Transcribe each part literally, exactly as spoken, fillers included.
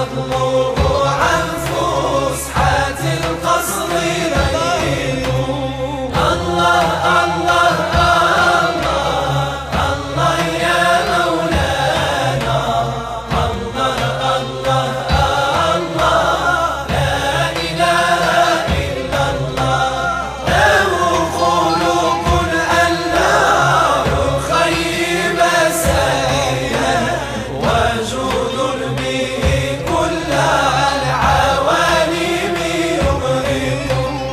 فضله عن فسحة القصر رهيب. الله الله الله الله يا مولانا، الله الله الله لا إله إلا الله. له خلق ألا يخيب سعيا، وجود به كل العوالم يغرق.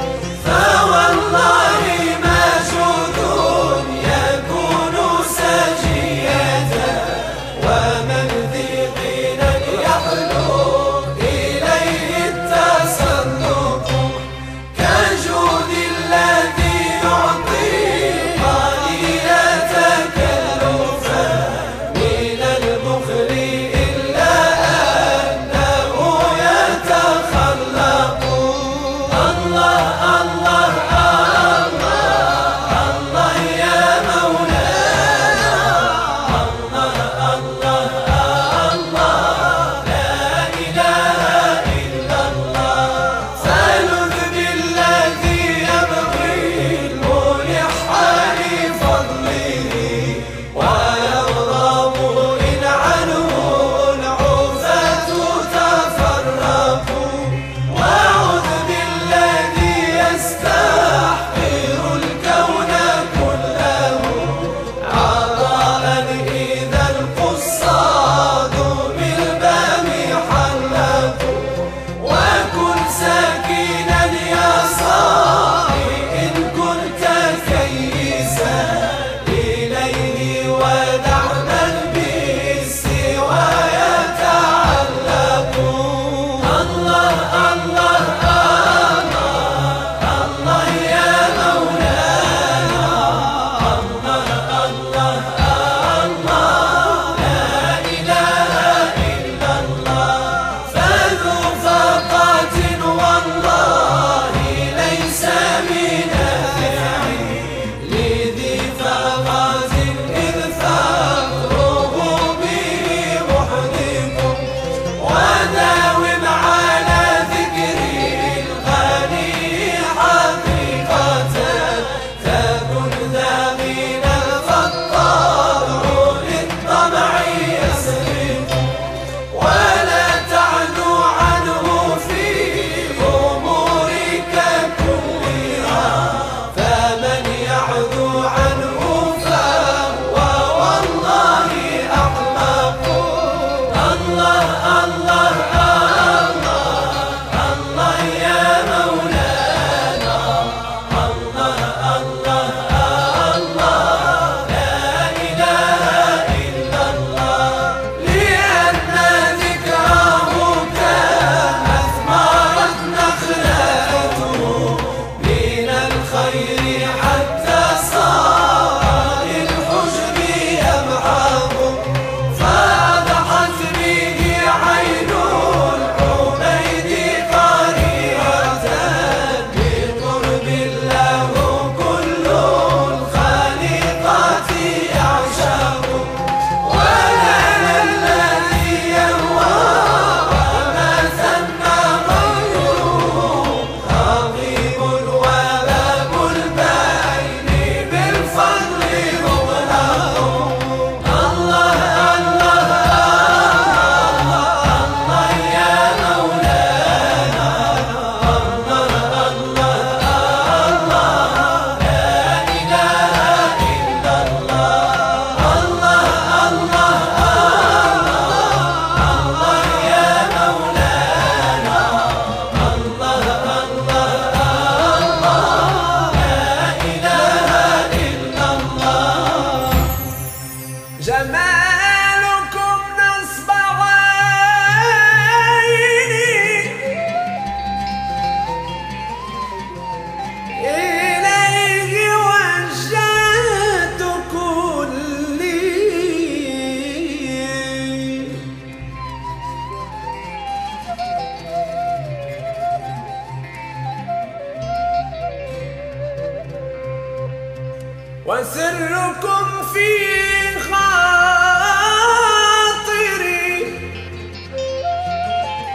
فوالله ما جود يكون سجية، ومن ذي غنى يحلو إليه التسلط. كجود الذي يعطي قليل تكلفا، من البخل إلا أنه يتخلق. الله الله الله الله يا مولانا، الله الله الله لا إله إلا الله. فلذ بالذي يبغي الملح لفضله، ويغضب إن عنه العفاة تفرقوا. وعذ بالذي يستحقر الكون كله، عطاء إذا القصاد بالباب حلقوا. وكن سكينا يا صاحي إن كنت كيسا إليه، ودع من بالسوى يتعلق. الله الله الله الله يا مولانا، الله الله الله لا إله إلا الله. فذو فقة والله ليس بنافع، لذي فقة إذ فقره به محدق. وداوم على ذكر الغني حقيقة، تكن ذا من الفطار للطمع يسرق. ولا تعدو عنه في أمورك كلها، فمن يعدو عنه فهو والله أحمق. الله الله الله الله يا مولانا، الله الله الله لا إله إلا الله. لأن ذكره كأثمرت نخلته من الخير، حتى صار للحجب يبعض. فأضحت به عين العبيد قريرة، بقرب له كل الخالقات يعشق. ولنا الذي يهوى وما ثم غيره، رغيب وباب البين بالفضل مغلق. الله الله الله يا مولانا، الله الله الله لا إله إلا الله. الله الله الله يا مولانا، الله الله الله لا إله إلا الله. جمالكم نصب عيني، إليه وجهت كلي. وسركم في خاطري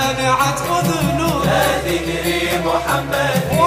جامعة أذنون لا ذكري محمد